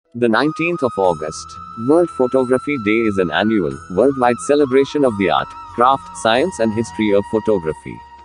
The 19th of August, World Photography Day is an annual, worldwide celebration of the art, craft, science, and history of photography.